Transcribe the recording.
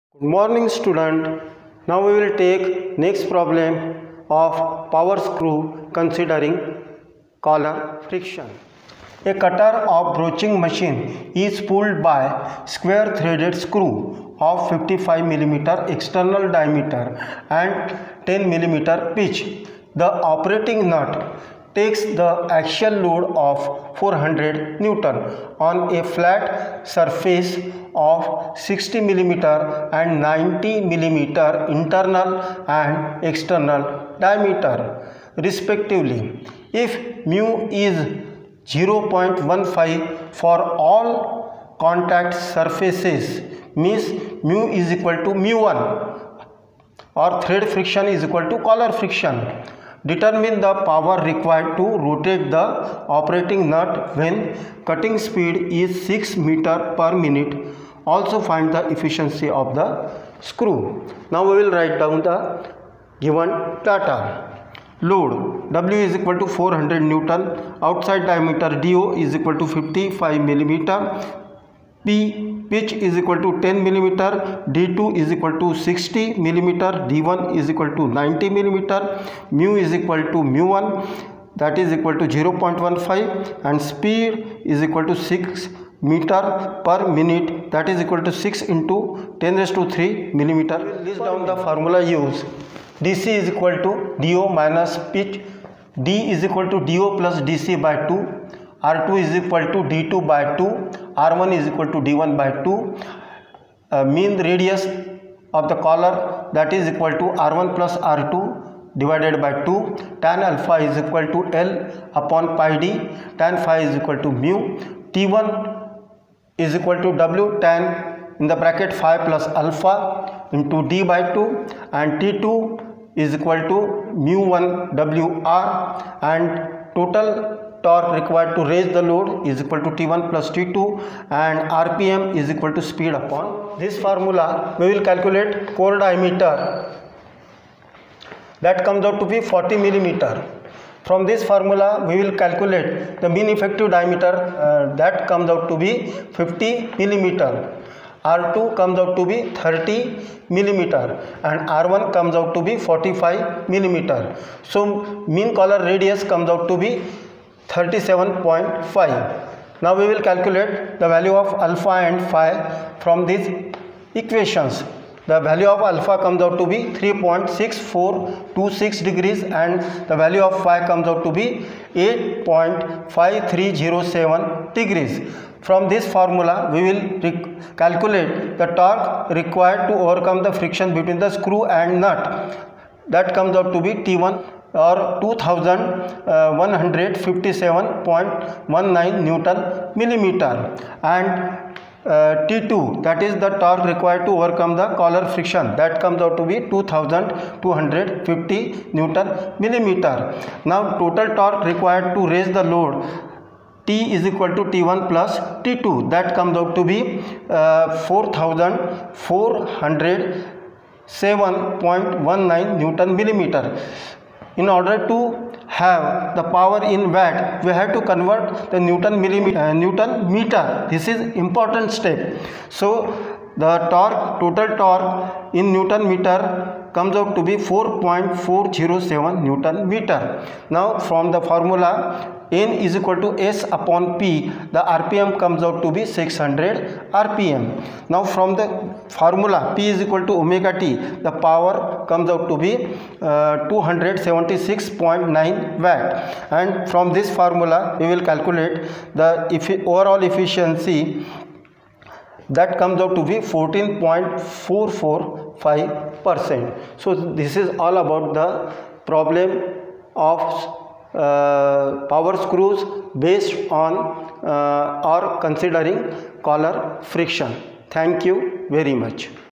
Good morning student. Now we will take next problem of power screw considering collar friction. A cutter of broaching machine is pulled by square threaded screw of 55 mm external diameter and 10 mm pitch. The operating nut takes the axial load of 400 Newton on a flat surface of 60 mm and 90 mm internal and external diameter respectively. If mu is 0.15 for all contact surfaces, means mu is equal to mu1 or thread friction is equal to collar friction. Determine the power required to rotate the operating nut when cutting speed is 6 meter per minute. Also find the efficiency of the screw. Now we will write down the given data. Load W is equal to 400 Newton, outside diameter DO is equal to 55 mm, pitch is equal to 10 mm, D2 is equal to 60 mm, D1 is equal to 90 mm, mu is equal to mu1, that is equal to 0.15, and speed is equal to 6 meter per minute, that is equal to 6 into 10 raised to 3 millimeter. List down the formula used. DC is equal to DO minus pitch, D is equal to DO plus DC by 2, R2 is equal to D2 by 2, R1 is equal to D1 by 2, mean radius of the collar, that is equal to R1 plus R2 divided by 2, tan alpha is equal to L upon pi d, tan phi is equal to mu, T1 is equal to W tan in the bracket phi plus alpha into d by 2, and T2 is equal to mu1 WR, and total torque required to raise the load is equal to T1 plus T2, and RPM is equal to speed upon this formula. We will calculate core diameter, that comes out to be 40 mm. From this formula we will calculate the mean effective diameter, that comes out to be 50 mm. R2 comes out to be 30 mm and R1 comes out to be 45 mm. So mean collar radius comes out to be 37.5. Now we will calculate the value of alpha and phi from these equations. The value of alpha comes out to be 3.6426 degrees and the value of phi comes out to be 8.5307 degrees. From this formula we will calculate the torque required to overcome the friction between the screw and nut, that comes out to be T1 or 2157.19 Newton millimeter, and T2, that is the torque required to overcome the collar friction, that comes out to be 2250 Newton millimeter. Now total torque required to raise the load, T is equal to T1 plus T2, that comes out to be 4407.19 Newton millimeter. In order to have the power in watt, we have to convert the Newton meter. This is important step. So the torque, total torque in Newton meter comes out to be 4.407 Newton meter. Now from the formula N is equal to S upon P, the RPM comes out to be 600 RPM. Now from the formula P is equal to omega T, the power comes out to be 276.9 watt, and from this formula we will calculate the overall efficiency, that comes out to be 14.445%. So this is all about the problem of power screws based on or considering collar friction. Thank you very much.